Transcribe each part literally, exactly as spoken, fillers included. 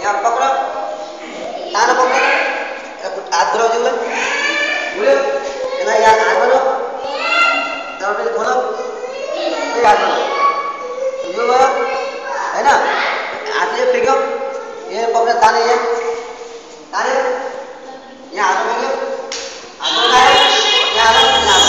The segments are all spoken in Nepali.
यहाँ पकड़ो तानो पकड़ो हाथ धरो जिउले बुझ्यो यसलाई यहाँ हात बनो तपाईले खोलो यो हात बनो यो भयो हैन हातले फेक्यो ये पकड़ ताने ये ताने यहाँ हात फेक्यो हात उठायो यहाँ हात यहाँ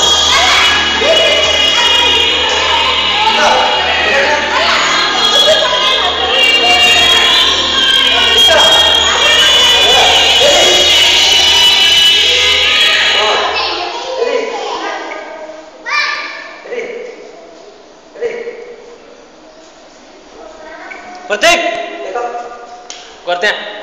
प्रतीक करते हैं।